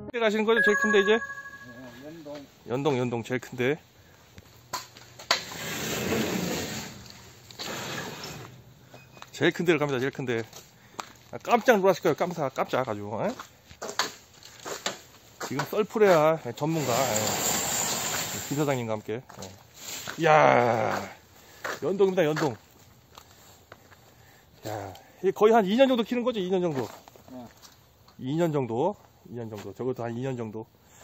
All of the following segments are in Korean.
가시는 거죠? 제일 큰데 이제? 연동. 연동 제일 큰데. 제일 큰 데를 갑니다. 제일 큰 데. 깜짝 놀라실 거예요. 깜짝 아주. 에? 지금 썰풀해야 전문가 김 사장님과 함께. 이야, 연동입니다. 연동. 야, 이게 거의 한 2년 정도 키는 거죠? 2년 정도. 2년 정도. 2년 정도. 적어도 한 2년 정도.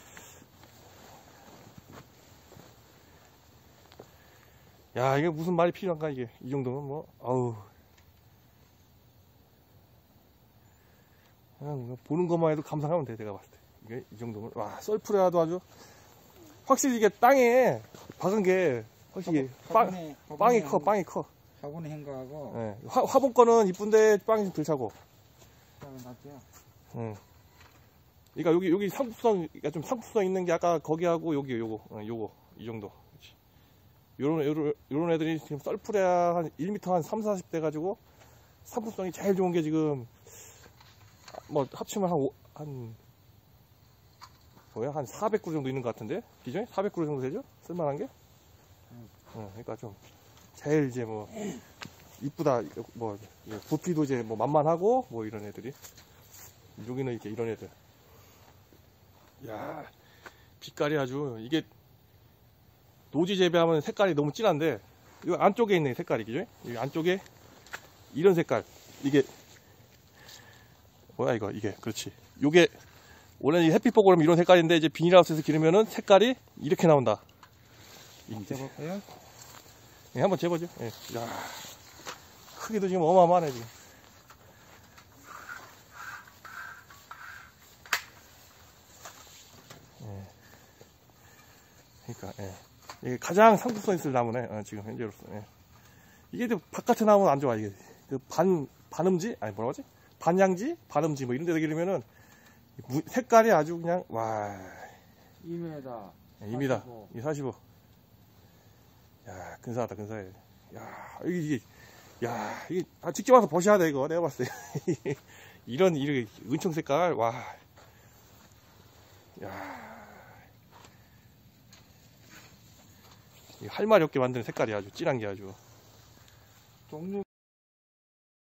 야, 이게 무슨 말이 필요한가, 이게. 이 정도면 뭐, 아우. 그냥 보는 것만 해도 감상하면 돼, 내가 봤을 때. 이게 이 정도면. 와, 썰풀에라도 아주. 확실히 이게 땅에 박은 게, 확실히 빵이 커, 빵이 커. 화분에 한 거하고. 네. 화분 거는 이쁜데 빵이 좀 덜 차고. 낫죠. 응. 그러니까 여기 상품성, 좀 상품성 있는 게 아까 거기하고 요거, 이 정도. 요런 애들이 지금 썰풀에야 한 1m 한 3, 40 돼가지고 상품성이 제일 좋은 게 지금 뭐 합치면 한 400그루 정도 있는 것 같은데 기존에 400그루 정도 되죠? 쓸만한 게? 그러니까 좀 제일 이제 뭐 이쁘다 뭐 부피도 이제 뭐 만만하고 뭐 이런 애들이 여기는 이렇게 이런 애들. 야, 빛깔이 아주 이게 노지 재배하면 색깔이 너무 진한데 이 안쪽에 있는 색깔이 그죠? 이 안쪽에 이런 색깔 이게 뭐야 이게 그렇지. 요게 원래 이 햇빛 보고 그러면 이런 색깔인데 이제 비닐하우스에서 기르면은 색깔이 이렇게 나온다. 재볼까요? 예, 한번 재보죠. 예. 야, 크기도 지금 어마어마하네 지금. 예. 그러니까 예. 이게 가장 상품성 있을 나무네 지금 현재로서. 예. 이게 바깥에 나오면 안 좋아. 이게 그 반음지 아니 뭐라고 하지? 반양지, 반음지 뭐 이런 데다 기르면은 색깔이 아주 그냥 와. 2m. 예, 2m, 45. 야, 근사하다, 근사해. 야, 이게 직접 와서 보셔야 돼, 이거. 내가 봤을 때. 이런 은총 색깔, 와. 야. 할 말이 없게 만드는 색깔이 아주 진한 게 아주. 종류